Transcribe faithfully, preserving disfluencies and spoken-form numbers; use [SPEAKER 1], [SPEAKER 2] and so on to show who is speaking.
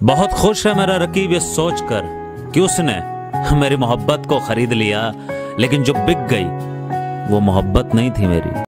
[SPEAKER 1] बहुत खुश है मेरा रकीब ये सोचकर कि उसने मेरी मोहब्बत को खरीद लिया, लेकिन जो बिक गई वो मोहब्बत नहीं थी मेरी।